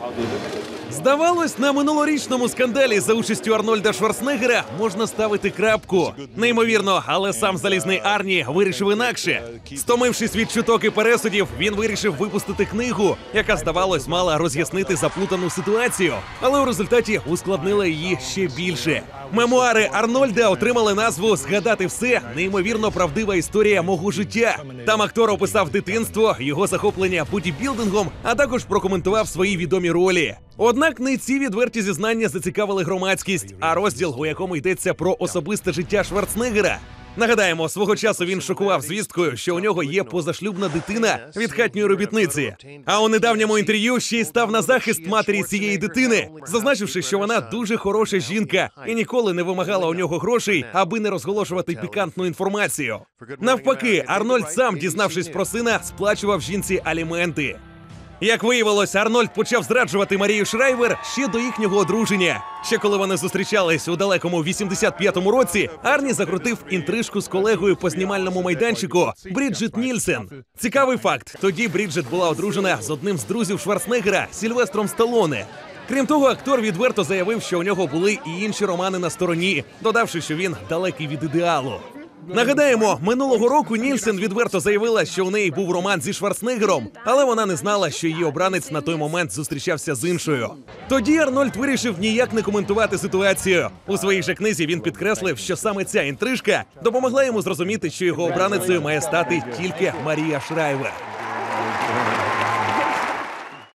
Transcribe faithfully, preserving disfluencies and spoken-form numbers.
Здавалось, на минулорічному скандалі за участю Арнольда Шварценеггера можна ставити крапку. Неймовірно, але сам залізний Арні вирішив інакше. Стомившись від чуток і пересудів, він вирішив випустити книгу, яка, здавалось, мала роз'яснити заплутану ситуацію, але у результаті ускладнила її ще більше. Мемуари Арнольда отримали назву «Згадати все. Неймовірно правдива історія мого життя». Там актор описав дитинство, його захоплення бодібілдингом, а також прокоментував свої відомі ролі. Однак не ці відверті зізнання зацікавили громадськість, а розділ, у якому йдеться про особисте життя Шварценеггера. Нагадаємо, свого часу він шокував звісткою, що у нього є позашлюбна дитина від хатньої робітниці. А у недавньому інтерв'ю ще й став на захист матері цієї дитини, зазначивши, що вона дуже хороша жінка і ніколи не вимагала у нього грошей, аби не розголошувати пікантну інформацію. Навпаки, Арнольд сам, дізнавшись про сина, сплачував жінці аліменти. Як виявилось, Арнольд почав зраджувати Марію Шрайбер ще до їхнього одруження. Ще коли вони зустрічались у далекому вісімдесят п'ятому році, Арні закрутив інтрижку з колегою по знімальному майданчику Бріджит Нільсен. Цікавий факт, тоді Бріджит була одружена з одним з друзів Шварценеггера – Сільвестром Сталлоне. Крім того, актор відверто заявив, що у нього були і інші романи на стороні, додавши, що він далекий від ідеалу. Нагадаємо, минулого року Нільсен відверто заявила, що у неї був роман зі Шварценеггером, але вона не знала, що її обранець на той момент зустрічався з іншою. Тоді Арнольд вирішив ніяк не коментувати ситуацію. У своїй же книзі він підкреслив, що саме ця інтрижка допомогла йому зрозуміти, що його обраницею має стати тільки Марія Шрайбер.